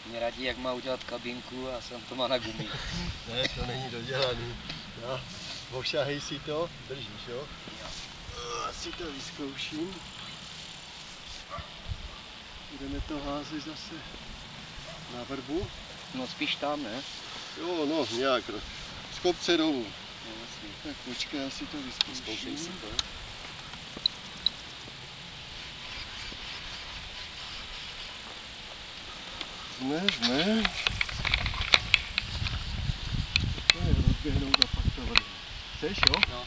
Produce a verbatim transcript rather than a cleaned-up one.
Mě radí, jak má udělat kabinku a jsem to má na gumi. Ne, to není dodělaný. Já, ošahej si to, držíš, jo? Já si to vyzkouším. Budeme to házet zase na vrbu. No spíš tam, ne? Jo, no, nějak. Z kopce dolů. No, jasně. Tak počkej, já si to vyzkouším. Zkoušej si to. Ne, ne. To je rozběhnout a pak to vrbu. Chceš, jo? No.